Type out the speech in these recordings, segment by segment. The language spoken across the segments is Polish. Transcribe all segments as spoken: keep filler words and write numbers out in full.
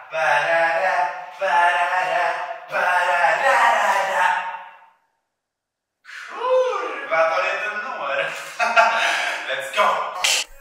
Barara, barara, barara. Kurwa, to nie ten numer. Let's go.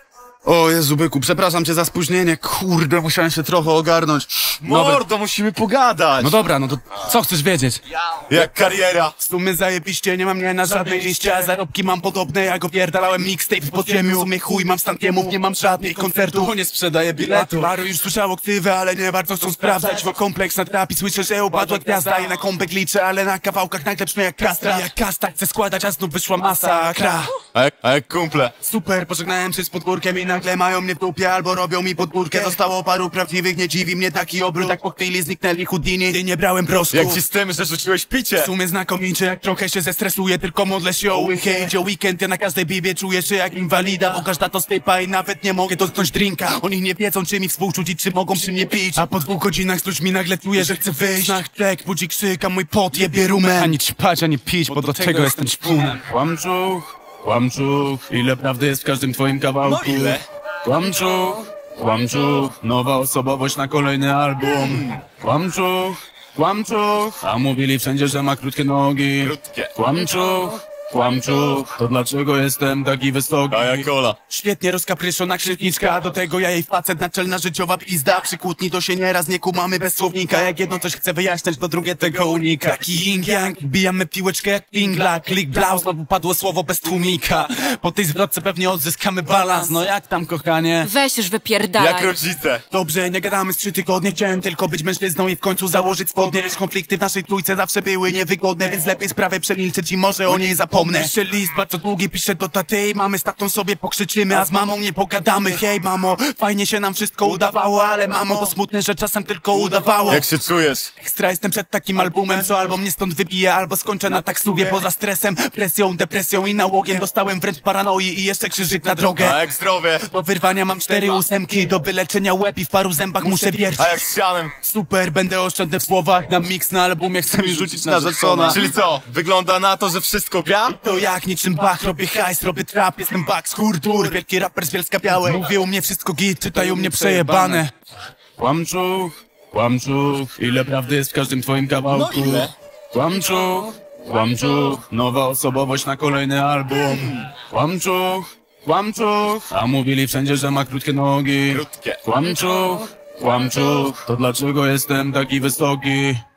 O Jezu, byku, przepraszam cię za spóźnienie. Kurde, musiałem się trochę ogarnąć. Mordo, dobra. Musimy pogadać. No dobra, no to co chcesz wiedzieć? Jak kariera? W sumie zajebiście, nie mam mnie na żadnej liście, a zarobki mam podobne, jak opierdalałem mixtape w podziemiu. W sumie chuj, mam stan kiemów, nie mam żadnych koncertów, nie sprzedaję biletu. Paru już słyszało ktywę, ale nie warto chcą sprawdzać, bo kompleks natrapi, słyszę, że upadła gwiazda i na kąpek liczę, ale na kawałkach nagle brzmi jak kastra. Jak kasta chcę składać, a znów wyszła masakra. A jak, a jak kumple? Super, pożegnałem się z podwórkiem i nagle mają mnie w dupie albo robią mi podwórkę. Zostało paru prawdziwych, nie dziwi mnie taki obrót, jak po chwili zniknęli Houdini. Ty nie brałem proszków. Jak ci z tym, że rzuciłeś picie? W sumie znakomicie, jak trochę się zestresuję, tylko modlę się o łychę. Idzie weekend, ja na każdej bibie czuję się jak inwalida, bo każda to stypa i nawet nie mogę dotknąć drinka. Oni nie wiedzą, czy mi współczuć i czy mogą przy mnie pić. A po dwóch godzinach z ludźmi nagle czuję, że chcę wyjść. Znach tek, budzi krzyk, a mój pot jebie rumem. Ani ćpać, ani pić, bo do tego jestem ćpunem. Kłamczuch, kłamczuch, ile prawdy jest w każdym twoim kawałku. No ile? Kłamczuch, kłamczuch, nowa osobowość na kolejny album. Kłamczuch, kłamczuch, a mówili wszędzie, że ma krótkie nogi. Krótkie. Kłamczuch, kłamczuch, to dlaczego jestem taki wysoki? A jak kola? Świetnie rozkapryszona krzywniczka, a do tego ja jej facet, naczelna życiowa pizda. Przy kłótni to się nieraz nie kumamy bez słownika. Jak jedno coś chcę wyjaśniać, to drugie tego unika. Taki yin-yang, bijamy piłeczkę jak pingla. Klik blau, znowu padło słowo bez tłumika. Po tej zwrotce pewnie odzyskamy balans. No jak tam, kochanie? Weź już wypierdalaj. Jak rodzice? Dobrze, nie gadamy z trzy tygodnie. Chciałem tylko być mężczyzną i w końcu założyć spodnie. Lecz konflikty w naszej trójce zawsze były niewygodne, więc lepiej sprawę przemilczeć i może o niej zapomnę. Piszę list bardzo długi, piszę do taty. Mamy z tatą sobie pokrzyczymy, a z mamą nie pogadamy. Hej mamo, fajnie się nam wszystko udawało, ale mamo, to smutne, że czasem tylko udawało. Jak się czujesz? Ekstra jestem przed takim albumem, co albo mnie stąd wybije, albo skończę na taksówie. Poza stresem, presją, depresją i nałogiem dostałem wręcz paranoi i jeszcze krzyżyk na drogę. A jak zdrowie? Do wyrwania mam cztery ósemki, do wyleczenia łeb i w paru zębach muszę wiercić. A jak z sianem? Super, będę oszczędny w słowach, na mix na albumie chcę mi rzucić narzeczona. Czyli co? Wygląda na to, że wszystko gra? To jak niczym Bach, robię hajs, robię trap, jestem Bach, skurdur, wielki raper z Bielska Białej. Mówię u mnie wszystko git, czytaj u mnie przejebane. Kłamczuch, kłamczuch, ile prawdy jest w każdym twoim kawałku. No ile? Kłamczuch, kłamczuch, nowa osobowość na kolejny album. Kłamczuch, kłamczuch, a mówili wszędzie, że ma krótkie nogi. Krótkie. Kłamczuch, kłamczuch, to dlaczego jestem taki wysoki?